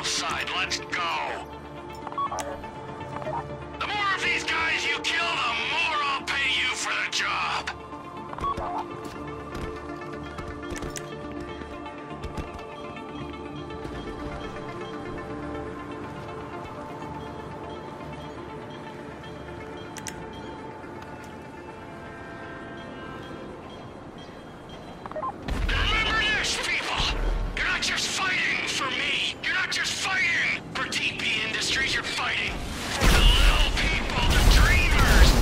side. Let's go. The more of these guys you kill, the more I'll pay you for the job. Remember this, people! You're not just fighting for me! You're not just fighting for TP Industries, you're fighting for the little people, the dreamers,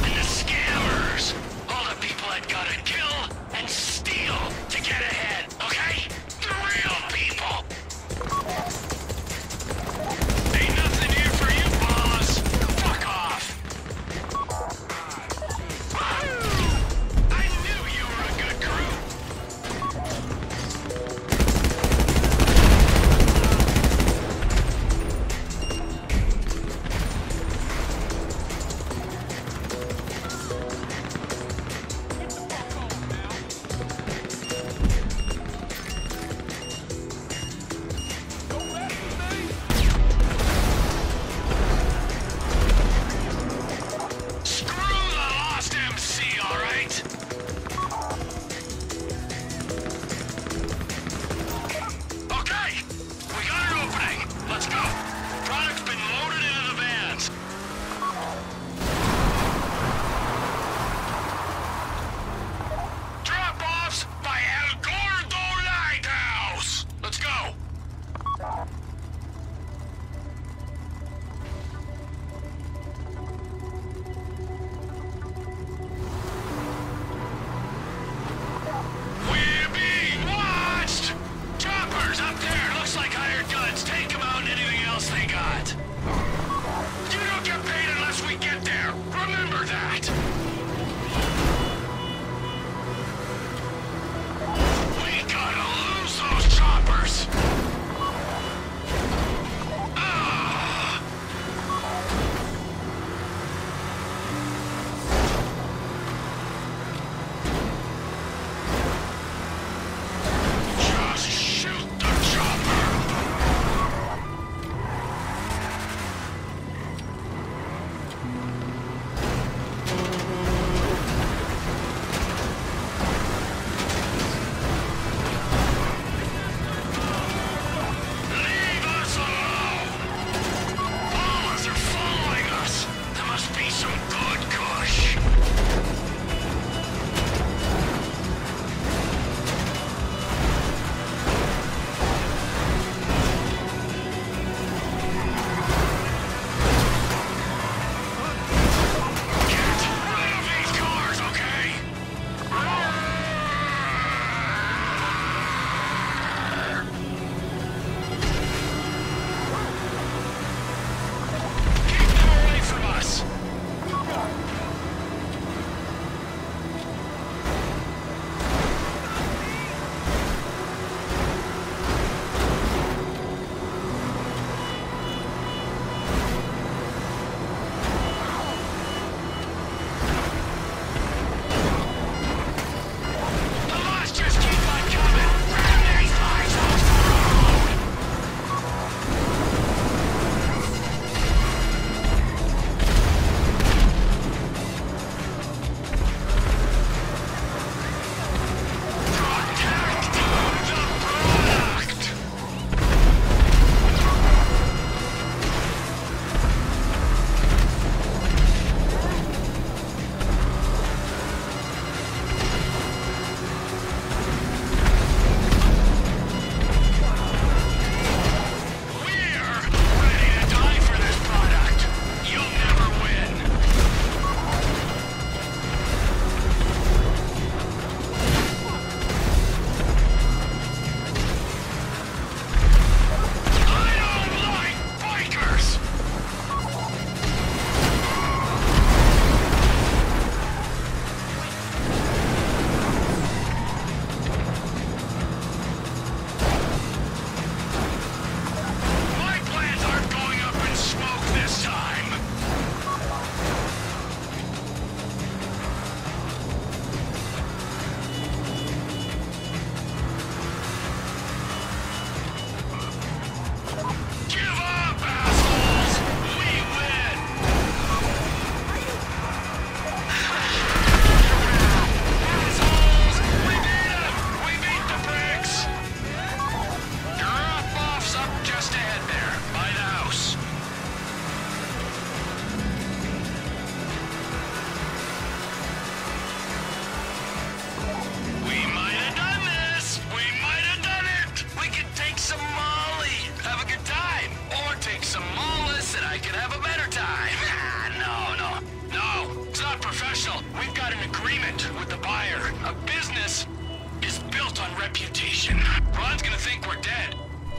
reputation. Ron's gonna think we're dead.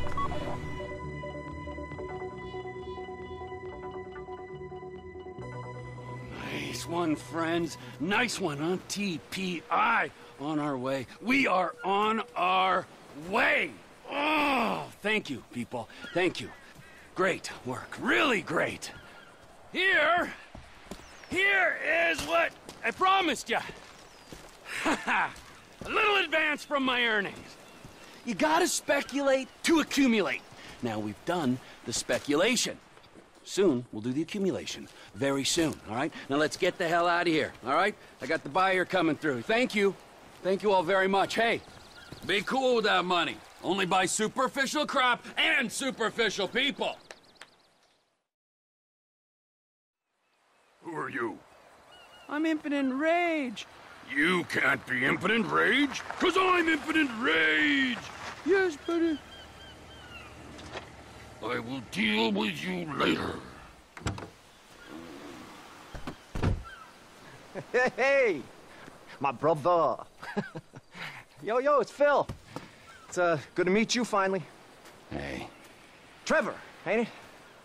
Nice one, friends. Nice one on TPI. On our way. We are on our way. Oh, thank you, people. Thank you. Great work. Really great. Here is what I promised you. A little advance from my earnings. You gotta speculate to accumulate. Now we've done the speculation. Soon, we'll do the accumulation. Very soon, all right? Now let's get the hell out of here, all right? I got the buyer coming through. Thank you. Thank you all very much. Hey, be cool with that money. Only buy superficial crap and superficial people. Who are you? I'm Impotent Rage. You can't be Impotent Rage, 'cause I'm Impotent Rage! Yes, buddy. I will deal with you later. Hey, my brother. Yo, it's Phil. It's good to meet you finally. Hey, Trevor, ain't it?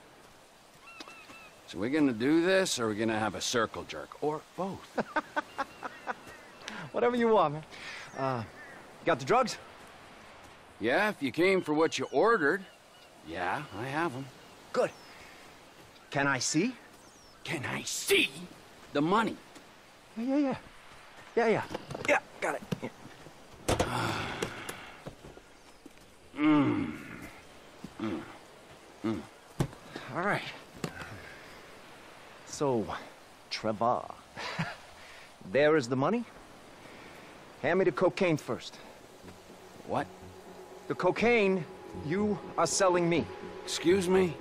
so we're gonna do this, or we're gonna have a circle jerk, or both? Whatever you want, man. Got the drugs? Yeah, if you came for what you ordered. Yeah, I have them. Good. Can I see? Can I see the money? Yeah, got it. Yeah. All right. So, Trevor, there is the money. Hand me the cocaine first. What? The cocaine you are selling me. Excuse me?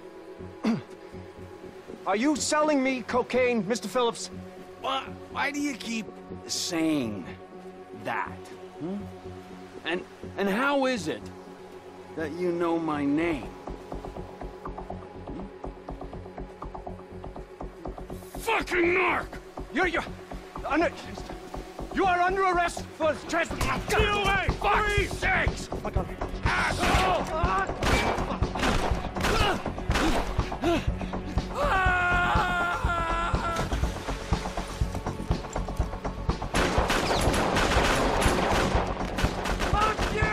Are you selling me cocaine, Mr. Phillips? Why do you keep saying that? Hmm? And how is it that you know my name? Fucking narc! You are under arrest for trespassing. Get away! Fuck's sakes! Oh my God. Asshole! Fuck you!